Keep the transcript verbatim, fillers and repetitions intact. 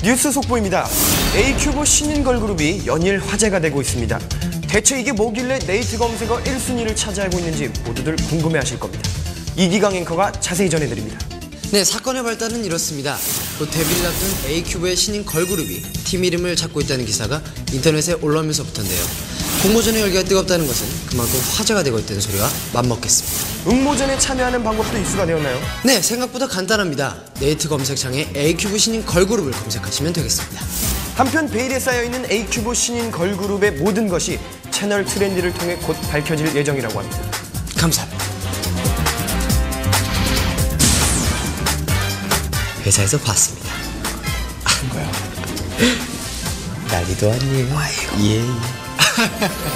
뉴스 속보입니다. 에이큐브 신인 걸그룹이 연일 화제가 되고 있습니다. 대체 이게 뭐길래 네이트 검색어 일 순위를 차지하고 있는지 모두들 궁금해하실 겁니다. 이기강 앵커가 자세히 전해드립니다. 네, 사건의 발단은 이렇습니다. 곧 데뷔를 앞둔 에이큐브의 신인 걸그룹이 팀 이름을 찾고 있다는 기사가 인터넷에 올라오면서부터인데요. 공모전의 열기가 뜨겁다는 것은 그만큼 화제가 되고 있다는 소리와 맞먹겠습니다. 응모전에 참여하는 방법도 이슈가 되었나요? 네, 생각보다 간단합니다. 네이트 검색창에 에이큐브 신인 걸그룹을 검색하시면 되겠습니다. 한편 베일에 쌓여있는 에이큐브 신인 걸그룹의 모든 것이 채널 트렌디를 통해 곧 밝혀질 예정이라고 합니다. 감사합니다. 회사에서 봤습니다. 한 거야. 난리도 아니에요. 예.